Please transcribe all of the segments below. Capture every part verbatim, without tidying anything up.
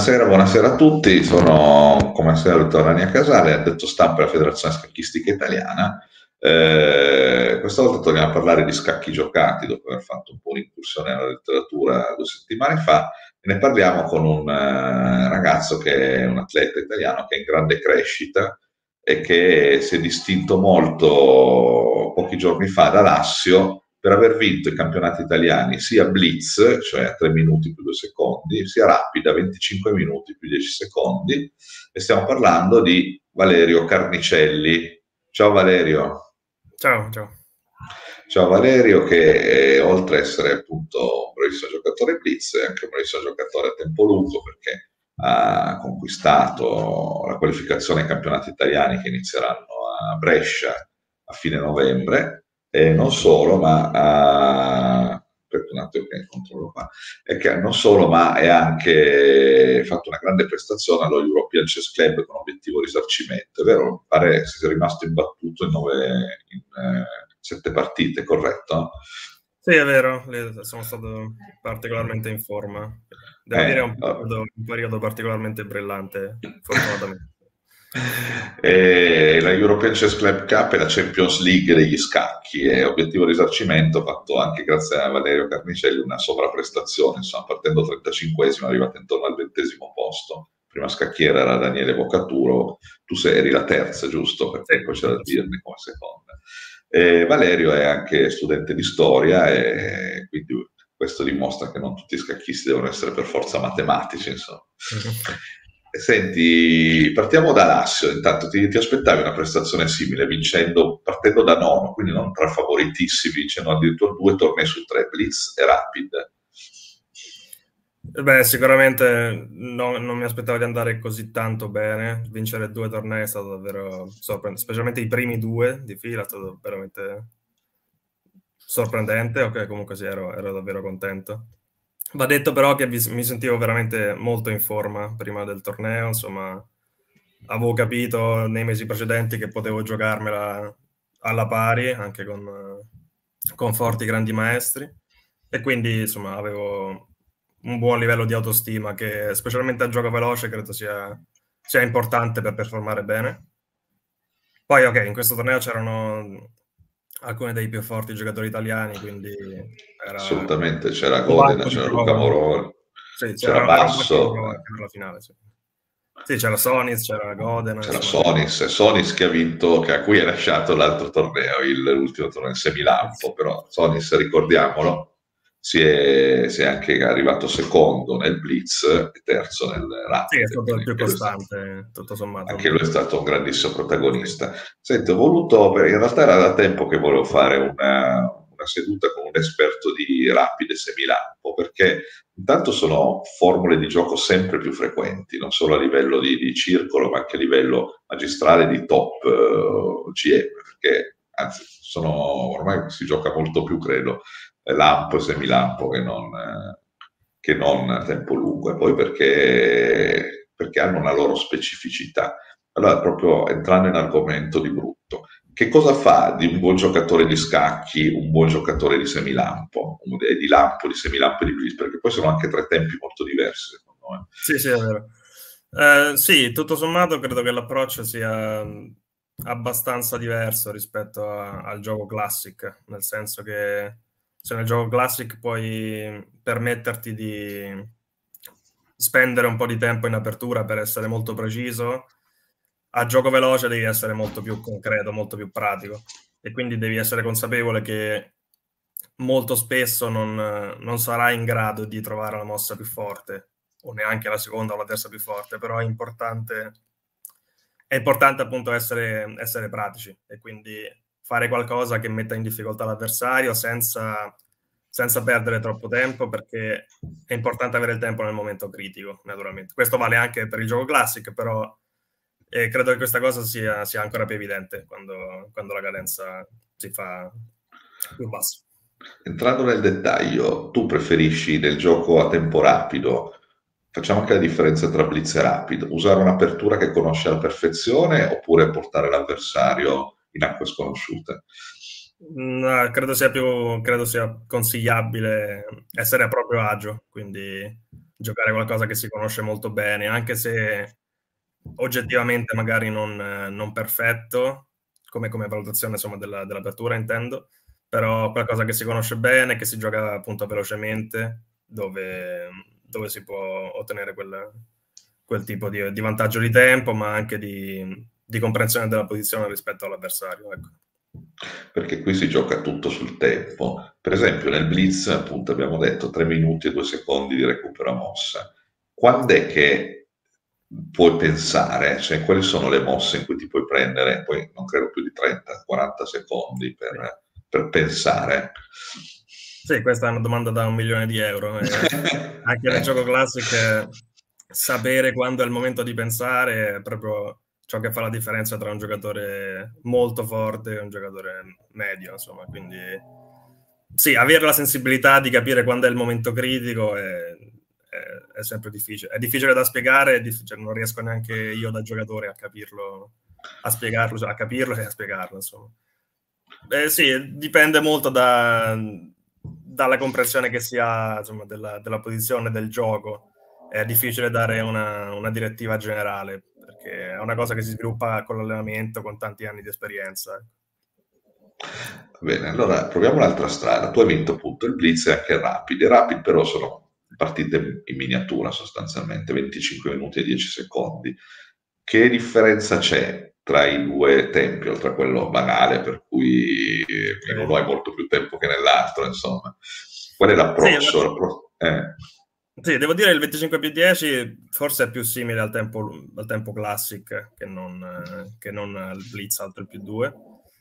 Buonasera, buonasera a tutti, sono come al solito Rania Casale, addetto stampa della Federazione Scacchistica Italiana. Eh, questa volta torniamo a parlare di scacchi giocati dopo aver fatto un po' un'incursione nella letteratura due settimane fa e ne parliamo con un eh, ragazzo che è un atleta italiano che è in grande crescita e che si è distinto molto pochi giorni fa da Lassio per aver vinto i campionati italiani sia blitz, cioè a tre minuti più due secondi, sia rapida, venticinque minuti più dieci secondi, e stiamo parlando di Valerio Carnicelli. Ciao Valerio. Ciao, ciao. Ciao Valerio, che è, oltre ad essere appunto un bravissimo giocatore blitz, è anche un bravissimo giocatore a tempo lungo perché ha conquistato la qualificazione ai campionati italiani che inizieranno a Brescia a fine novembre. E non solo, ma ha, un attimo che controllo qua, è che non solo, ma è anche fatto una grande prestazione allo European Chess Club con obiettivo risarcimento. È vero? Pare sia rimasto imbattuto in, nove, in eh, sette partite, corretto? Sì, è vero, sono stato particolarmente in forma. Devo eh, dire è un periodo, un periodo particolarmente brillante, fortunatamente. E la European Chess Club Cup è la Champions League degli scacchi e obiettivo risarcimento fatto anche grazie a Valerio Carnicelli una sovraprestazione, insomma, partendo trentacinquesimo, arrivato intorno al ventesimo posto. Prima scacchiera era Daniele Boccaturo, tu sei, eri la terza, giusto? Perché Sì, poi c'era Birni come seconda. E Valerio è anche studente di storia e quindi questo dimostra che non tutti i scacchisti devono essere per forza matematici, insomma. Mm-hmm. Senti, partiamo da Lassio, intanto ti, ti aspettavi una prestazione simile, vincendo, partendo da nono, quindi non tra favoritissimi, vincendo addirittura due tornei su tre, blitz e rapid. Beh, sicuramente no, non mi aspettavo di andare così tanto bene, vincere due tornei è stato davvero sorprendente, specialmente i primi due di fila, è stato veramente sorprendente, ok, comunque sì, ero, ero davvero contento. Va detto però che mi sentivo veramente molto in forma prima del torneo, insomma, avevo capito nei mesi precedenti che potevo giocarmela alla pari, anche con, con forti grandi maestri, e quindi insomma avevo un buon livello di autostima che specialmente al gioco veloce credo sia, sia importante per performare bene. Poi ok, in questo torneo c'erano alcuni dei più forti giocatori italiani, quindi era... assolutamente, c'era Godena, c'era Luca Moroni, sì, c'era Basso, per la finale, sì. Sì, c'era Sonis, c'era Godena, c'era Sonis, Sonis che ha vinto, che a cui è lasciato l'altro torneo, il, l'ultimo torneo, il Semilampo, però Sonis, ricordiamolo, si è, si è anche arrivato secondo nel blitz e terzo nel rapid. Sì, è stato il più costante, tutto sommato. Anche lui è stato un grandissimo protagonista. Senti, ho voluto, in realtà era da tempo che volevo fare una, una seduta con un esperto di rapide semilampo, perché intanto sono formule di gioco sempre più frequenti, non solo a livello di, di circolo, ma anche a livello magistrale di top uh, G M, perché anzi, sono, ormai si gioca molto più, credo, lampo e semilampo che non, eh, che non a tempo lungo, e poi perché, perché hanno una loro specificità. Allora, proprio entrando in argomento di brutto, che cosa fa di un buon giocatore di scacchi un buon giocatore di semilampo, di lampo, di semilampo e di blitz? Perché poi sono anche tre tempi molto diversi, secondo me. Sì, sì, è vero. Eh, sì, tutto sommato credo che l'approccio sia abbastanza diverso rispetto a, al gioco classic, nel senso che se nel gioco classic puoi permetterti di spendere un po' di tempo in apertura per essere molto preciso, a gioco veloce devi essere molto più concreto, molto più pratico, e quindi devi essere consapevole che molto spesso non, non sarai in grado di trovare la mossa più forte, o neanche la seconda o la terza più forte, però è importante, è importante appunto essere, essere pratici e quindi fare qualcosa che metta in difficoltà l'avversario senza, senza perdere troppo tempo, perché è importante avere il tempo nel momento critico, naturalmente. Questo vale anche per il gioco classic, però eh, credo che questa cosa sia, sia ancora più evidente quando, quando la cadenza si fa più bassa. Entrando nel dettaglio, tu preferisci nel gioco a tempo rapido, facciamo anche la differenza tra blitz e rapid, usare un'apertura che conosce alla perfezione oppure portare l'avversario in acque sconosciute? No, credo sia più credo sia consigliabile essere a proprio agio, quindi giocare qualcosa che si conosce molto bene, anche se oggettivamente magari non, non perfetto, come, come valutazione insomma della, dell'apertura intendo, però qualcosa che si conosce bene, che si gioca appunto velocemente, dove, dove si può ottenere quel, quel tipo di, di vantaggio di tempo, ma anche di, di comprensione della posizione rispetto all'avversario. Ecco. Perché qui si gioca tutto sul tempo. Per esempio nel Blitz, appunto, abbiamo detto tre minuti e due secondi di recupero a mossa. Quando è che puoi pensare, cioè quali sono le mosse in cui ti puoi prendere, poi non credo più di trenta quaranta secondi per, Sì. per pensare? Sì, questa è una domanda da un milione di euro. Eh, anche nel gioco classic, eh, sapere quando è il momento di pensare è proprio ciò che fa la differenza tra un giocatore molto forte e un giocatore medio, insomma. Quindi sì, avere la sensibilità di capire quando è il momento critico è, è, è sempre difficile. È difficile da spiegare, è difficile, non riesco neanche io da giocatore a capirlo, a spiegarlo, a capirlo e a spiegarlo, insomma. Eh, sì, dipende molto da, dalla comprensione che si ha insomma, della, della posizione del gioco. È difficile dare una, una direttiva generale, perché è una cosa che si sviluppa con l'allenamento, con tanti anni di esperienza. Bene, allora proviamo un'altra strada. Tu hai vinto appunto il Blitz e anche il Rapid. I Rapid però sono partite in miniatura sostanzialmente, venticinque minuti e dieci secondi. Che differenza c'è tra i due tempi, oltre a quello banale per cui in uno hai molto più tempo che nell'altro, insomma? Qual è Sì, l'approccio? Eh. sì, devo dire che il venticinque più dieci forse è più simile al tempo, al tempo classic che non, che non al Blitz alto il più due.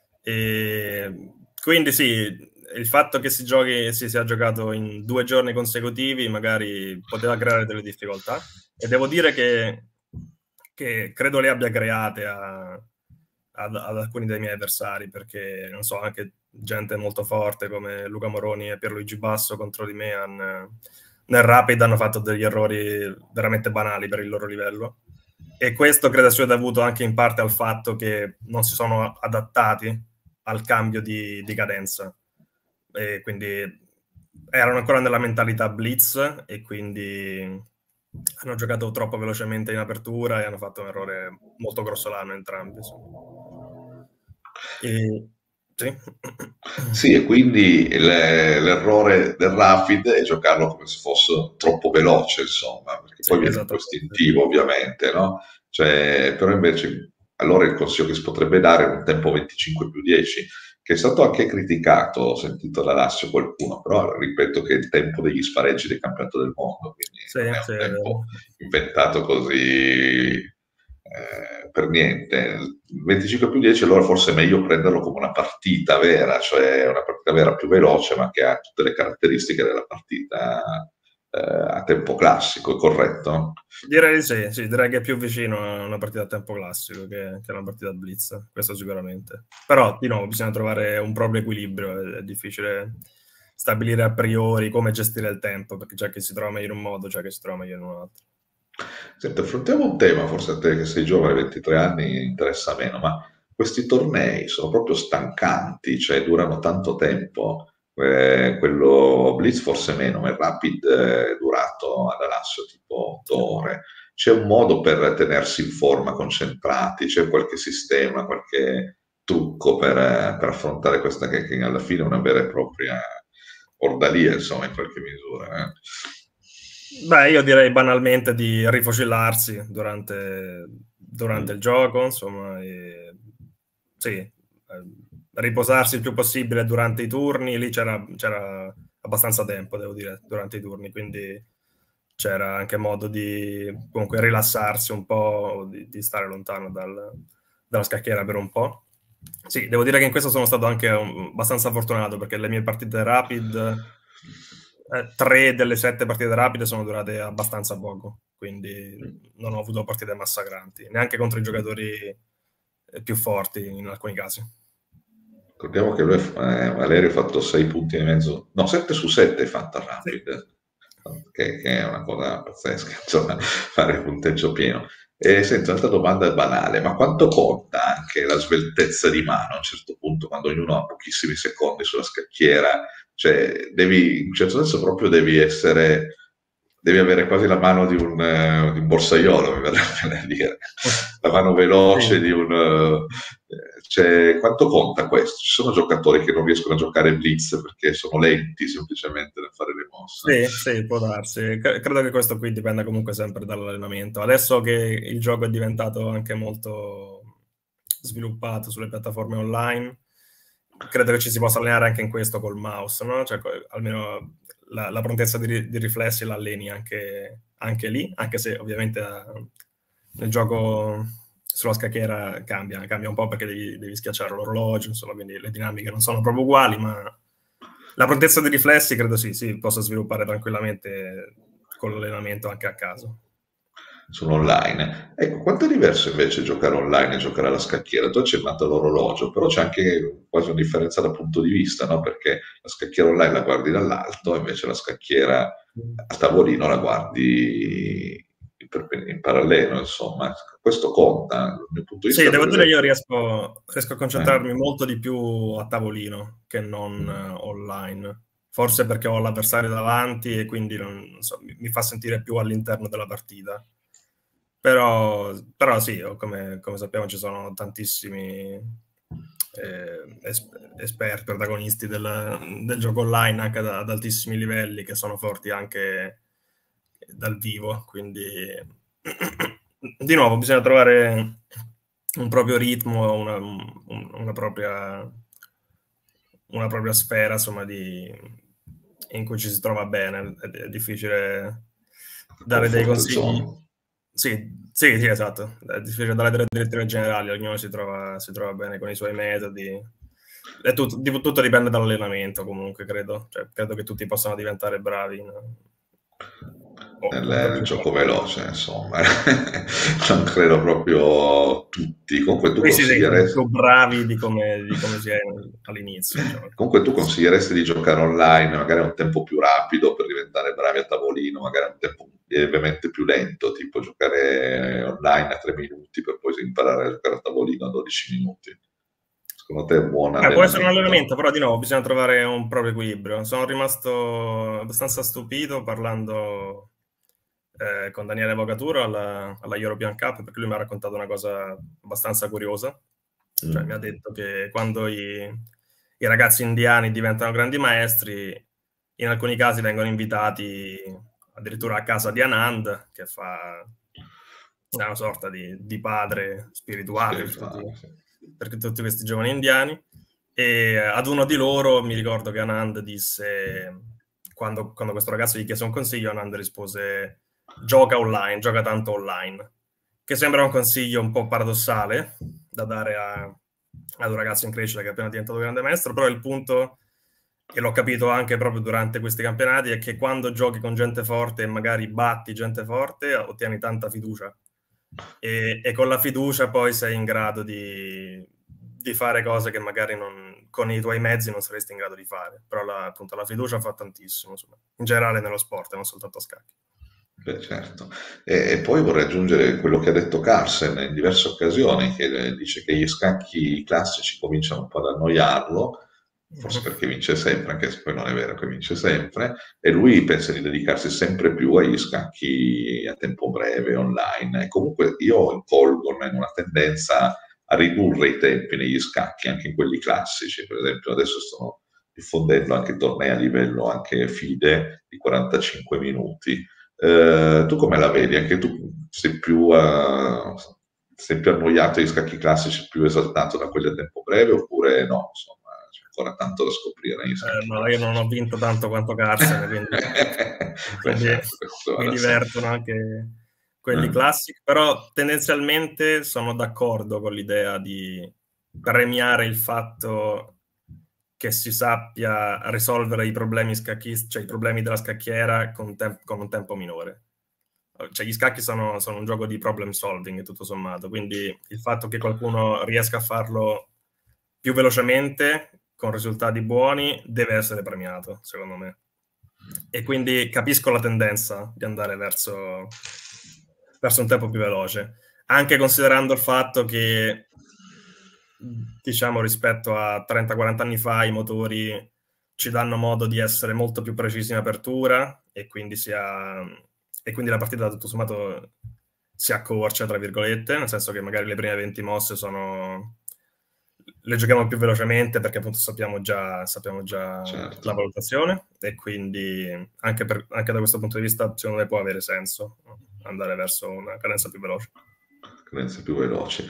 E quindi sì, il fatto che si giochi, si sia giocato in due giorni consecutivi magari poteva creare delle difficoltà, e devo dire che, che credo le abbia create a, ad, ad alcuni dei miei avversari, perché non so, anche gente molto forte come Luca Moroni e Pierluigi Basso contro di me hanno, nel Rapid hanno fatto degli errori veramente banali per il loro livello, e questo credo sia dovuto anche in parte al fatto che non si sono adattati al cambio di, di cadenza, e quindi erano ancora nella mentalità blitz e quindi hanno giocato troppo velocemente in apertura e hanno fatto un errore molto grossolano entrambi. E, sì. Sì, e quindi l'errore del Rapid è giocarlo come se fosse troppo veloce, insomma, perché Sì, poi viene un po' esattamente. istintivo, ovviamente, no? Cioè, però invece, allora il consiglio che si potrebbe dare è un tempo venticinque più dieci, che è stato anche criticato, ho sentito da Lazio qualcuno, però ripeto che è il tempo degli spareggi del campionato del mondo, quindi Sì, non è sì, un è tempo vero. inventato così eh, per niente. Il venticinque più dieci allora forse è meglio prenderlo come una partita vera, cioè una partita vera più veloce, ma che ha tutte le caratteristiche della partita eh, a tempo classico, è corretto? Direi di sì, sì, direi che è più vicino a una partita a tempo classico che, che a una partita a blitz, questo sicuramente. Però, di nuovo, bisogna trovare un proprio equilibrio, è, è difficile stabilire a priori come gestire il tempo, perché c'è chi si trova meglio in un modo, c'è chi si trova meglio in un altro. Senti, affrontiamo un tema, forse a te che sei giovane, ventitré anni, interessa meno, ma questi tornei sono proprio stancanti, cioè durano tanto tempo. Eh, quello Blitz forse meno, ma il Rapid è durato ad Alassio tipo otto ore. C'è un modo per tenersi in forma, concentrati, c'è qualche sistema, qualche trucco per, eh, per affrontare questa che, che alla fine è una vera e propria ordalia, insomma, in qualche misura. Eh. Beh, io direi banalmente di rifocillarsi durante, durante Mm. il gioco, insomma, e, sì, eh, riposarsi il più possibile durante i turni. Lì c'era, c'era abbastanza tempo, devo dire, durante i turni, quindi c'era anche modo di comunque rilassarsi un po', di, di stare lontano dal, dalla scacchiera per un po'. Sì, devo dire che in questo sono stato anche um, abbastanza fortunato, perché le mie partite rapid, eh, tre delle sette partite rapide sono durate abbastanza poco, quindi non ho avuto partite massacranti, neanche contro i giocatori eh, più forti in alcuni casi. Ricordiamo che lui, eh, Valerio ha fatto sei punti e mezzo, no, sette su sette è fatta Sì. Rapid, che, che è una cosa pazzesca, insomma, fare il punteggio pieno. E senti, un'altra domanda banale, ma quanto conta anche la sveltezza di mano a un certo punto, quando ognuno ha pochissimi secondi sulla scacchiera? Cioè, devi, in un certo senso proprio devi essere devi avere quasi la mano di un, uh, di un borsaiolo, mi verrebbe da dire, la mano veloce sì. di un... Uh, cioè, quanto conta questo? Ci sono giocatori che non riescono a giocare blitz perché sono lenti semplicemente nel fare le mosse. Sì, sì, può darsi. Credo che questo qui dipenda comunque sempre dall'allenamento. Adesso che il gioco è diventato anche molto sviluppato sulle piattaforme online, credo che ci si possa allenare anche in questo col mouse, no? Cioè, almeno la, la prontezza di, di riflessi la alleni anche, anche lì, anche se ovviamente nel gioco sulla scacchiera cambia, cambia un po' perché devi, devi schiacciare l'orologio, insomma, quindi le dinamiche non sono proprio uguali, ma la prontezza dei riflessi credo sì, si possa sviluppare tranquillamente con l'allenamento anche a casa. Sono online. Ecco, quanto è diverso invece giocare online e giocare alla scacchiera? Tu hai accennato l'orologio, però c'è anche quasi una differenza dal punto di vista, no? Perché la scacchiera online la guardi dall'alto, invece la scacchiera a tavolino la guardi in, in parallelo, insomma. Questo conta, dal mio punto di Sì, vista, devo per dire esempio. io riesco, riesco a concentrarmi Eh. molto di più a tavolino che non uh, online. Forse perché ho l'avversario davanti e quindi non, non so, mi, mi fa sentire più all'interno della partita. Però, però sì, come, come sappiamo ci sono tantissimi eh, es- esperti, protagonisti del, del gioco online anche da, ad altissimi livelli che sono forti anche dal vivo, quindi di nuovo bisogna trovare un proprio ritmo, una, una propria una propria sfera, insomma, di, in cui ci si trova bene. È, è difficile dare dei Comfort consigli. zone. Sì, sì, sì, esatto. È difficile dare delle direttive generali, ognuno si trova, si trova bene con i suoi metodi. È tutto, di, tutto dipende dall'allenamento, comunque, credo. Cioè, credo che tutti possano diventare bravi, no? O comunque Nel più gioco bravi. veloce, insomma. Non credo proprio tutti. Comunque tu Sì, sì, sì, consiglieresti... più bravi di come, di come si è all'inizio, diciamo. Comunque tu consiglieresti di giocare online, magari a un tempo più rapido per diventare bravi a tavolino, magari a un tempo lievemente più lento, tipo giocare online a tre minuti per poi imparare a giocare a tavolino a dodici minuti. Secondo te è un buon Eh, può essere un allenamento? allenamento, però di nuovo bisogna trovare un proprio equilibrio. Sono rimasto abbastanza stupito parlando eh, con Daniele Vogaturo alla, alla European Cup, perché lui mi ha raccontato una cosa abbastanza curiosa. Cioè, mi ha Mm. detto che quando i, i ragazzi indiani diventano grandi maestri, in alcuni casi vengono invitati addirittura a casa di Anand, che fa una sorta di, di padre spirituale per tutti, Spirituale, sì. per tutti questi giovani indiani. E ad uno di loro mi ricordo che Anand disse, quando, quando questo ragazzo gli chiese un consiglio, Anand rispose: gioca online, gioca tanto online, che sembra un consiglio un po' paradossale da dare a, ad un ragazzo in crescita che è appena diventato grande maestro, però il punto, e l'ho capito anche proprio durante questi campionati, è che quando giochi con gente forte e magari batti gente forte, ottieni tanta fiducia. E, e con la fiducia poi sei in grado di, di fare cose che magari non, con i tuoi mezzi non saresti in grado di fare. Però la, appunto la fiducia fa tantissimo, insomma, in generale nello sport, non soltanto a scacchi. Beh, certo. E, e poi vorrei aggiungere quello che ha detto Carlsen in diverse occasioni, che eh, dice che gli scacchi classici cominciano un po' ad annoiarlo, forse perché vince sempre, anche se poi non è vero che vince sempre, e lui pensa di dedicarsi sempre più agli scacchi a tempo breve, online. E comunque io colgo in una tendenza a ridurre i tempi negli scacchi, anche in quelli classici. Per esempio, adesso sto diffondendo anche tornei a livello anche FIDE di quarantacinque minuti. Eh, tu come la vedi? Anche tu sei più, uh, sei più annoiato agli scacchi classici, più esaltato da quelli a tempo breve, oppure no? Insomma, c'è ancora tanto da scoprire negli Eh, scacchi no, io non ho classici. vinto tanto quanto Carsen, quindi, Beh, quindi certo, questo va mi da sé. divertono anche quelli Eh, classici, però tendenzialmente sono d'accordo con l'idea di premiare il fatto che si sappia risolvere i problemi scacchisti, cioè i problemi della scacchiera con, tem- con un tempo minore. Cioè, gli scacchi sono, sono un gioco di problem solving, tutto sommato, quindi il fatto che qualcuno riesca a farlo più velocemente, con risultati buoni, deve essere premiato, secondo me. E quindi capisco la tendenza di andare verso, verso un tempo più veloce, anche considerando il fatto che, diciamo, rispetto a trenta quaranta anni fa, i motori ci danno modo di essere molto più precisi in apertura e quindi sia e quindi la partita tutto sommato si accorcia, tra virgolette, nel senso che magari le prime venti mosse sono le giochiamo più velocemente perché appunto sappiamo già, sappiamo già Certo. la valutazione, e quindi anche, per, anche da questo punto di vista secondo me può avere senso andare verso una cadenza più veloce. Cadenze più veloci.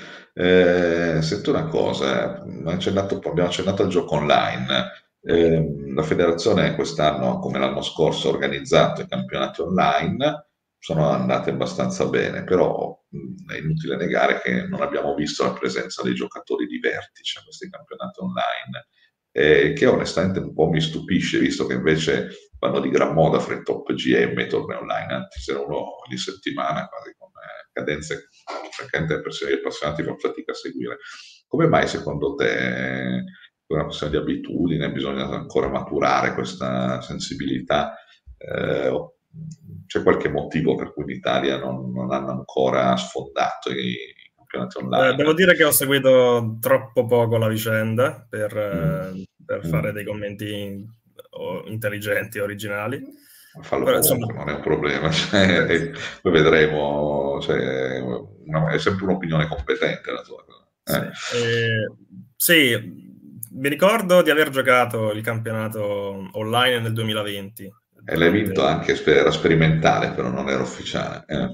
Eh, sento una cosa, abbiamo accennato, abbiamo accennato al gioco online. Eh, la federazione quest'anno, come l'anno scorso, ha organizzato i campionati online, sono andate abbastanza bene, però mh, è inutile negare che non abbiamo visto la presenza dei giocatori di vertice a questi campionati online, eh, che onestamente un po' mi stupisce, visto che invece vanno di gran moda fra i top G M i tornei online, anzi se uno ogni settimana, quasi con eh, cadenze francamente le persone appassionati fanno fatica a seguire. Come mai secondo te è una questione di abitudine, bisogna ancora maturare questa sensibilità? Eh, c'è qualche motivo per cui in Italia non, non hanno ancora sfondato i campionati online? Eh, devo dire che ho seguito troppo poco la vicenda per, Mm. eh, per Mm. fare dei commenti o intelligenti, originali. Fallo Però, comunque, insomma, non è un problema, cioè, eh, poi vedremo, cioè, una, è sempre un'opinione competente la tua. sì. Eh. Eh, sì, mi ricordo di aver giocato il campionato online nel duemilaventi. E l'hai Durante... vinto anche, era sperimentale, però non era ufficiale. Eh.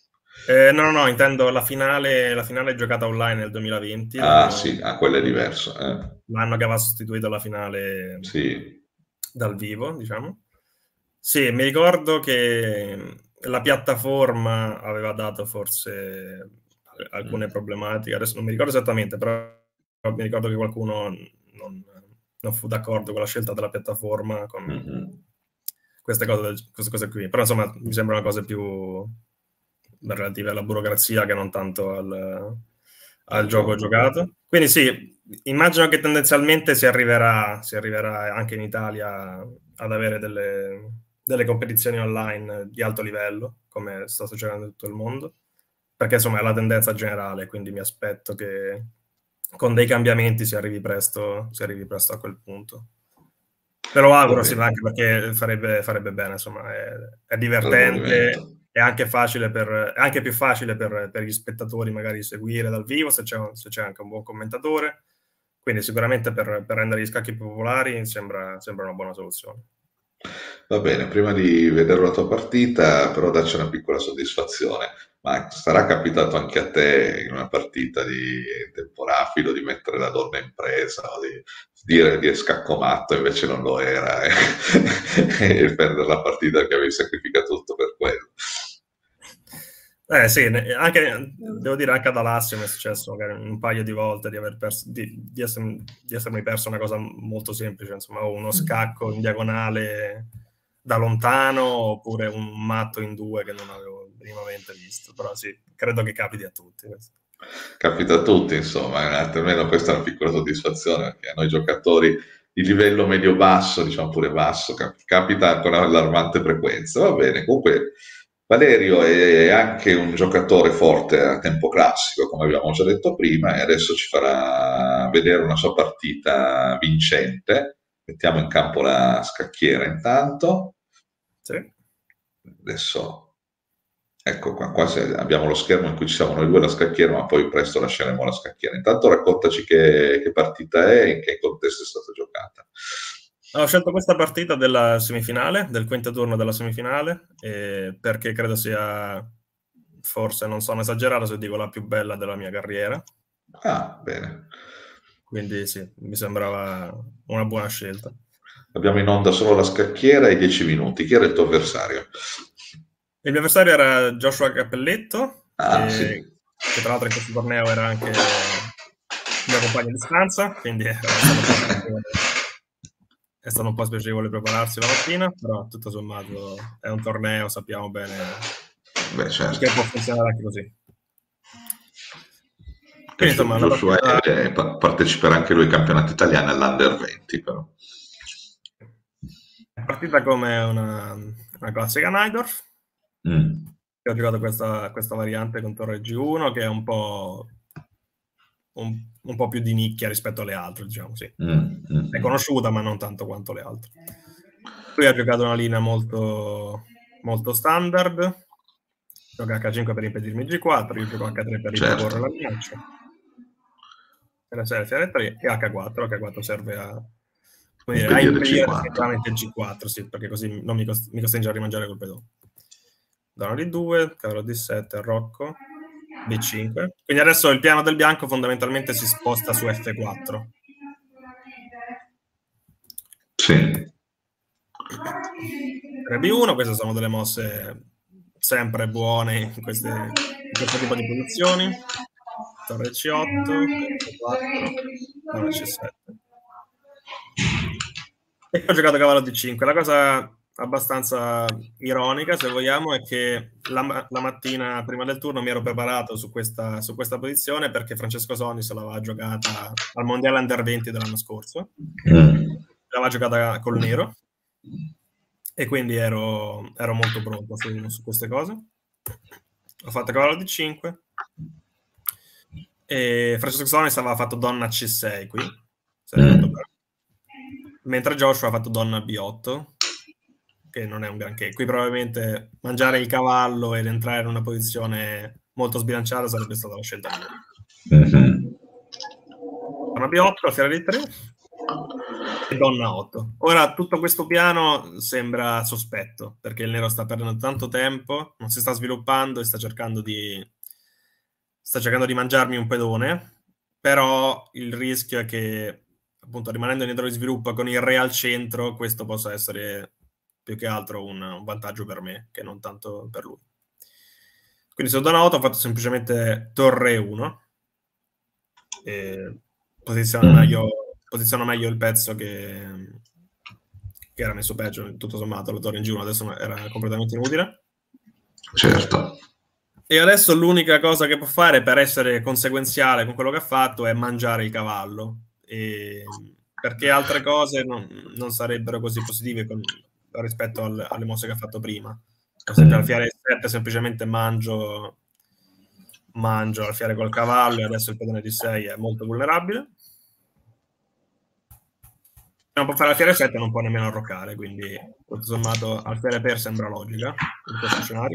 Eh, no, no, no, intendo la finale, la finale giocata online nel duemilaventi, Ah l'anno, sì, ah, quello è diverso. Eh. l'anno che aveva sostituito la finale Sì. dal vivo, diciamo. Sì, mi ricordo che la piattaforma aveva dato forse alcune problematiche, adesso non mi ricordo esattamente, però mi ricordo che qualcuno non, non fu d'accordo con la scelta della piattaforma, con Mm-hmm. queste cose, queste cose qui. Però insomma mi sembrano cose più relative alla burocrazia che non tanto al, al gioco giocato. Quindi sì, immagino che tendenzialmente si arriverà, si arriverà anche in Italia ad avere delle, delle competizioni online di alto livello, come sta succedendo in tutto il mondo, perché insomma è la tendenza generale, quindi mi aspetto che con dei cambiamenti si arrivi presto, si arrivi presto a quel punto. Te lo auguro, sì, anche perché farebbe, farebbe bene, insomma, è, è divertente, è anche facile per, è anche più facile per, per gli spettatori magari seguire dal vivo se c'è, se c'è anche un buon commentatore, quindi sicuramente per, per rendere gli scacchi più popolari sembra, sembra una buona soluzione. Va bene, prima di vedere la tua partita, però dacci una piccola soddisfazione. Ma sarà capitato anche a te in una partita di tempo rapido di mettere la donna in presa o di dire che è scaccomatto, invece non lo era, eh? E perdere la partita che avevi sacrificato tutto per quello? Eh sì, anche, devo dire anche ad Alassio mi è successo magari un paio di volte di, aver perso, di, di, essermi, di essermi perso una cosa molto semplice, insomma, uno scacco in diagonale da lontano oppure un matto in due che non avevo minimamente visto, però sì, credo che capiti a tutti. Questo. Capita a tutti, insomma, almeno questa è una piccola soddisfazione, perché a noi giocatori di livello medio-basso, diciamo pure basso, cap- capita con allarmante frequenza. Va bene, comunque Valerio è anche un giocatore forte a tempo classico, come abbiamo già detto prima, e adesso ci farà vedere una sua partita vincente. Mettiamo in campo la scacchiera intanto. Sì. Adesso... Ecco qua, qua abbiamo lo schermo in cui ci siamo noi due, la scacchiera, ma poi presto lasceremo la scacchiera. Intanto raccontaci che, che partita è e in che contesto è stata giocata. Ho scelto questa partita della semifinale, del quinto turno della semifinale, eh, perché credo sia, forse non sono esagerato se dico la più bella della mia carriera. Ah, bene. Quindi sì, mi sembrava una buona scelta. Abbiamo in onda solo la scacchiera e dieci minuti. Chi era il tuo avversario? Il mio avversario era Joshua Cappelletto, Ah, eh, sì. che tra l'altro in questo torneo era anche il mio compagno di stanza, quindi è stato un po' spiacevole, è stato un po' spiacevole prepararsi la mattina, però tutto sommato è un torneo, sappiamo bene Beh, certo. che può funzionare anche così. Quindi, insomma, Joshua partita... è, parteciperà anche lui ai campionati italiani all'Under venti, però. È partita come una, una classica Najdorf. Mm. Ho giocato questa, questa variante con Torre G uno che è un po', un, un po' più di nicchia rispetto alle altre, diciamo, sì. Mm, mm, è conosciuta, ma non tanto quanto le altre. Lui ha giocato una linea molto, molto standard. Gioca acca cinque per impedirmi G quattro, io gioco acca tre per riproporre certo. la minaccia. La serie tre e acca quattro, acca quattro serve a, come dire, a impedire effettivamente G quattro, sì, perché così non mi, cost- mi costringe a rimangiare col pedone. Donna D due, cavallo D sette, arrocco, B cinque. Quindi adesso il piano del bianco fondamentalmente si sposta su F quattro. Sì. tre B uno, queste sono delle mosse sempre buone in, queste, in questo tipo di posizioni. Torre C otto, F quattro, torre C sette. E ho giocato cavallo D cinque. La cosa abbastanza ironica, se vogliamo, è che la, la mattina prima del turno mi ero preparato su questa, su questa posizione perché Francesco Sonni se l'aveva giocata al Mondiale Under venti dell'anno scorso. Mm. L'aveva giocata col nero. E quindi ero, ero molto pronto su, su queste cose. Ho fatto cavallo D cinque e Francesco Sonis aveva fatto donna C sei qui, mm. mentre Joshua ha fatto donna B otto, che non è un granché. Qui probabilmente mangiare il cavallo ed entrare in una posizione molto sbilanciata sarebbe stata la scelta migliore. Mm-hmm. Donna B otto, alfiere D tre e donna otto. Ora tutto questo piano sembra sospetto perché il nero sta perdendo tanto tempo, non si sta sviluppando e sta cercando di sta cercando di mangiarmi un pedone, però il rischio è che appunto rimanendo indietro di sviluppo con il re al centro questo possa essere più che altro un, un vantaggio per me che non tanto per lui. Quindi su donna otto ho fatto semplicemente torre uno e posiziono meglio posiziono meglio il pezzo che, che era messo peggio, tutto sommato, la torre in G uno adesso era completamente inutile. Certo. E adesso l'unica cosa che può fare per essere conseguenziale con quello che ha fatto è mangiare il cavallo, e, perché altre cose non, non sarebbero così positive con, rispetto al, alle mosse che ha fatto prima. Per esempio alfiere sette semplicemente mangio, mangio alfiere col cavallo e adesso il pedone D sei è molto vulnerabile. Non può fare alfiere sette, non può nemmeno arroccare, quindi tutto sommato alfiere per sembra logica in questo scenario.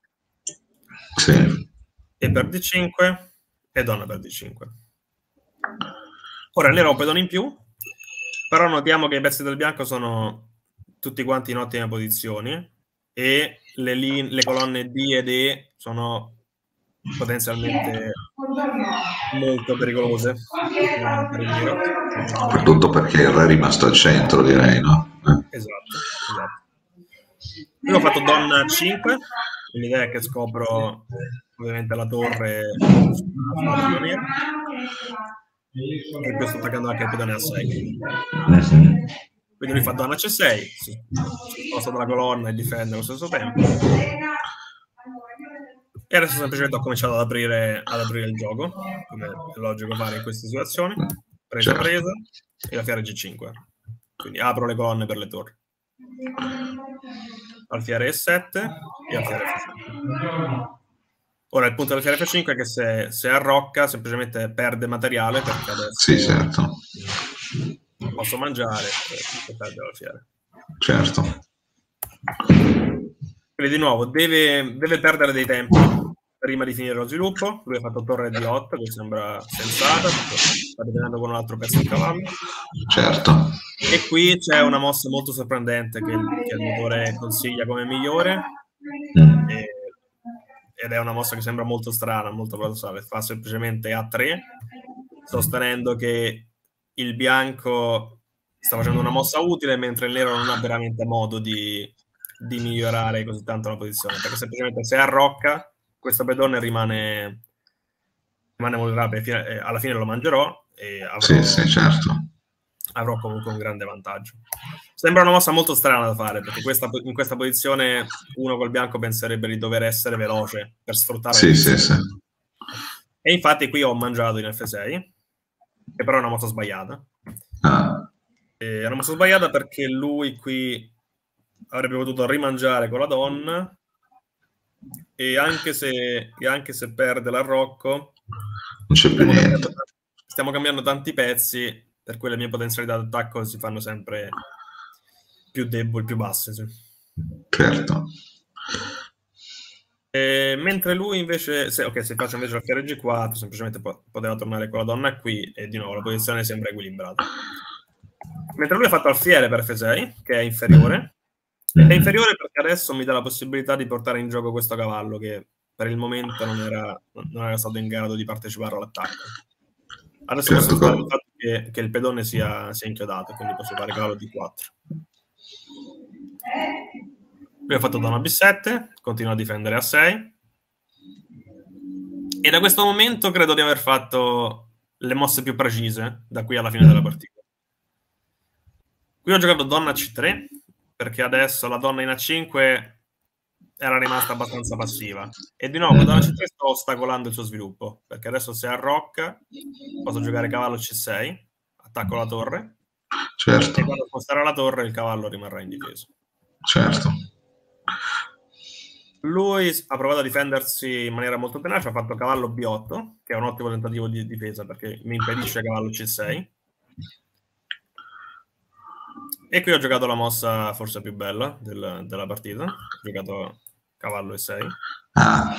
Sì. E per D cinque e donna per D cinque. Ora il nero ha un pedone in più, però notiamo che i pezzi del bianco sono tutti quanti in ottime posizioni e le, linee, le colonne D ed E sono potenzialmente molto pericolose per il nero. Soprattutto perché il re è rimasto al centro, direi, no? Eh. Esatto, esatto. Io ho fatto donna cinque, l'idea è che scopro ovviamente la torre sulla donna nera e poi sto attaccando anche il pedone A sei. Quindi lui fa donna C sei, si sposta dalla colonna e difende allo stesso tempo. E adesso semplicemente ho cominciato ad aprire, ad aprire il gioco, come è logico fare in queste situazioni. Presa certo. presa e la fiera G cinque. Quindi apro le colonne per le torri. Alfiere E sette e alfiere F cinque. Ora il punto dell'alfiere F cinque è che se, se arrocca semplicemente perde materiale perché adesso sì, certo. posso mangiare e perde l'alfiere. Certo. Quindi di nuovo deve, deve perdere dei tempi prima di finire lo sviluppo. Lui ha fatto torre D otto che sembra sensata, sta rivedendo con un altro pezzo di cavallo. Certo. E qui c'è una mossa molto sorprendente che il, che il motore consiglia come migliore mm. e, ed è una mossa che sembra molto strana, molto paradossale. Fa semplicemente A tre sostenendo che il bianco sta facendo una mossa utile mentre il nero non ha veramente modo di, di migliorare così tanto la posizione, perché semplicemente se arrocca questo pedone rimane rimane vulnerabile, alla fine lo mangerò e avrò, sì, sì, certo. avrò comunque un grande vantaggio. Sembra una mossa molto strana da fare, perché questa, in questa posizione uno col bianco penserebbe di dover essere veloce per sfruttare sì, sì, sì. E infatti qui ho mangiato in F sei, che però è una mossa sbagliata. Ah. È una mossa sbagliata perché lui qui avrebbe potuto rimangiare con la donna e anche se, e anche se perde l'arrocco non c'è più stiamo niente. cambiando, stiamo cambiando tanti pezzi, per cui le mie potenzialità d'attacco si fanno sempre più deboli, più basse. Sì. Certo. E mentre lui invece, se, ok, se faccio invece l'alfiere G quattro, semplicemente po- poteva tornare con la donna qui e di nuovo la posizione sembra equilibrata. Mentre lui ha fatto alfiere per F sei, che è inferiore, è inferiore perché adesso mi dà la possibilità di portare in gioco questo cavallo che per il momento non era, non era stato in grado di partecipare all'attacco. Adesso posso Certo, sfruttare il co- fatto che, che il pedone sia, sia inchiodato, quindi posso fare cavallo D quattro. Lui ha fatto donna B sette, continua a difendere a sei. E da questo momento credo di aver fatto le mosse più precise da qui alla fine della partita. Qui ho giocato donna C tre, perché adesso la donna in A cinque era rimasta abbastanza passiva. E di nuovo con donna C tre sto ostacolando il suo sviluppo, perché adesso se arrocca posso giocare cavallo C sei, attacco la torre, certo, e quando sposterà la torre il cavallo rimarrà in difesa. certo. Lui ha provato a difendersi in maniera molto tenace, ha fatto cavallo B otto, che è un ottimo tentativo di difesa perché mi impedisce cavallo C sei. E qui ho giocato la mossa forse più bella del, della partita, ho giocato cavallo E sei. Ah.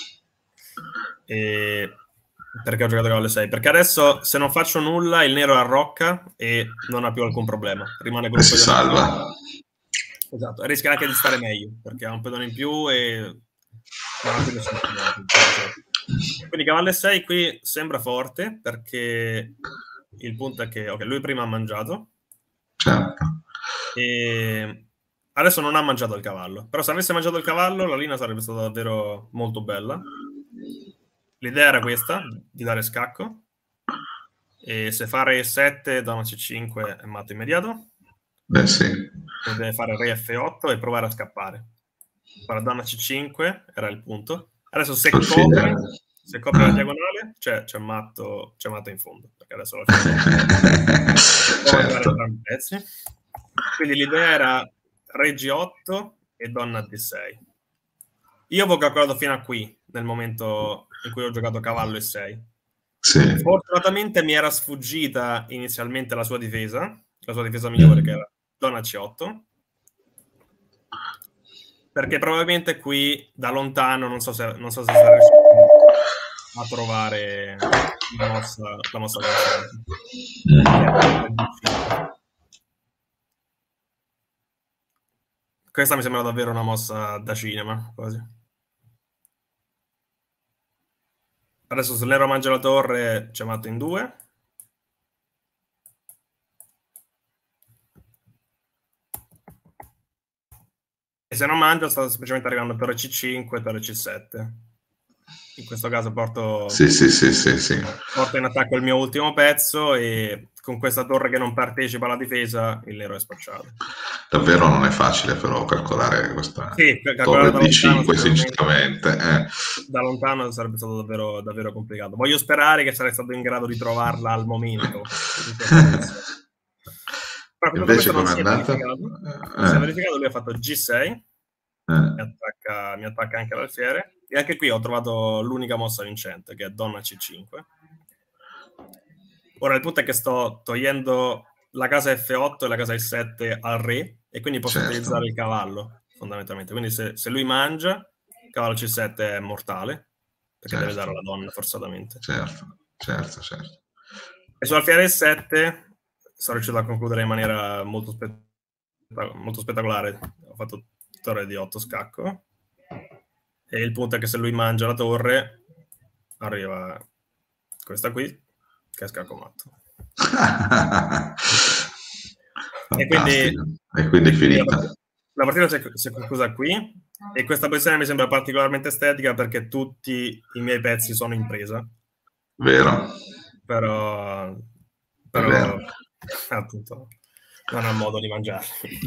E perché ho giocato cavallo E sei? Perché adesso se non faccio nulla il nero arrocca e non ha più alcun problema, rimane con E un si pedone in più. salva. Esatto, rischia anche di stare meglio perché ha un pedone in più e non ha più nessun problema. Quindi cavallo E sei qui sembra forte perché il punto è che okay, lui prima ha mangiato, Certo. e adesso non ha mangiato il cavallo, però se avesse mangiato il cavallo la linea sarebbe stata davvero molto bella. L'idea era questa, di dare scacco, e se fa re sette donna C cinque è matto immediato. Beh sì. E deve fare re F otto e provare a scappare. Ora donna C cinque era il punto. Adesso se Alfiere. copre, se copre Ah. la diagonale c'è, c'è, matto, c'è matto in fondo, perché adesso lo può Certo. entrambi i pezzi. Quindi l'idea era re G otto e donna D sei. Io avevo calcolato fino a qui nel momento in cui ho giocato cavallo E sei. Sì. Fortunatamente mi era sfuggita inizialmente la sua difesa, la sua difesa migliore, che era donna C otto, perché probabilmente qui da lontano non so se, non so se sarà riuscito a trovare la mossa, la mossa questa mi sembra davvero una mossa da cinema quasi. Adesso se l'ero mangia la torre c'è matto in due. E se non mangio sta semplicemente arrivando torre C cinque, torre C sette. In questo caso porto, sì, sì, sì, sì, sì. porto in attacco il mio ultimo pezzo e con questa torre che non partecipa alla difesa il nero è spacciato. Davvero non è facile però calcolare questa sì, torre da D cinque, sinceramente. Eh. Da lontano sarebbe stato davvero, davvero complicato. Voglio sperare che sarei stato in grado di trovarla al momento. Però invece non come è si è andata? verificato. Eh. Si è verificato, lui ha fatto G sei, eh. mi, attacca, mi attacca anche l'alfiere, e anche qui ho trovato l'unica mossa vincente, che è donna C cinque. Ora il punto è che sto togliendo la casa F otto e la casa E sette al re, e quindi posso certo. utilizzare il cavallo, fondamentalmente. Quindi se, se lui mangia, il cavallo C sette è mortale, perché certo. deve dare alla donna forzatamente. Certo, certo, certo. E sull'alfiere E sette sono riuscito a concludere in maniera molto, spe- molto spettacolare. Ho fatto torre di otto scacco, e il punto è che se lui mangia la torre arriva questa qui, che è scacco matto. e quindi, e quindi è finita. La partita si è, si è conclusa qui, e questa posizione mi sembra particolarmente estetica perché tutti i miei pezzi sono in presa. Vero. Però, però appunto non ha modo di mangiarli.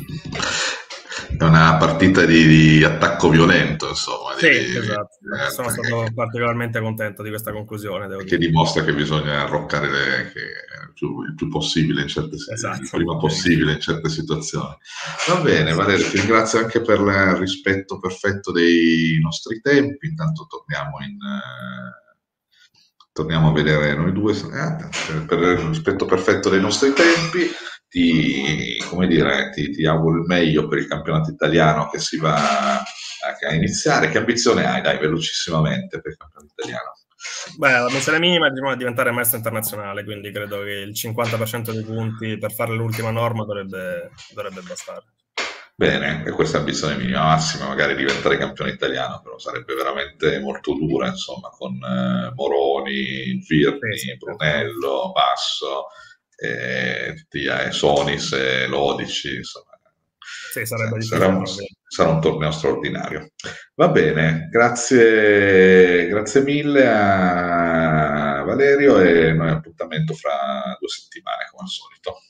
È una partita di, di attacco violento, insomma. Sì, di, esatto. Eh, Sono perché, stato particolarmente contento di questa conclusione. Devo che dire. dimostra che bisogna arroccare le, che il, più, il più possibile in certe esatto. il prima possibile in certe situazioni. Va bene, Valerio, ti ringrazio anche per il rispetto perfetto dei nostri tempi. Intanto torniamo in... Eh, torniamo a vedere noi due, eh, per il rispetto perfetto dei nostri tempi. Ti, come dire, ti, ti auguro il meglio per il campionato italiano che si va, a iniziare. Che ambizione hai? Dai, velocissimamente per il campionato italiano. Beh, la missione minima è diciamo, diventare maestro internazionale, quindi credo che il cinquanta per cento dei punti per fare l'ultima norma dovrebbe, dovrebbe bastare. Bene, e questa è ambizione minima, massima, magari diventare campione italiano, però sarebbe veramente molto dura, insomma, con eh, Moroni, Virni, Sì, sì, Brunello, Basso, eh, tutti, eh, Sonis e Lodici, insomma. sì, sarebbe Sarà difficile un, proprio. sarà un torneo straordinario. Va bene, grazie, grazie mille a Valerio e noi appuntamento fra due settimane come al solito.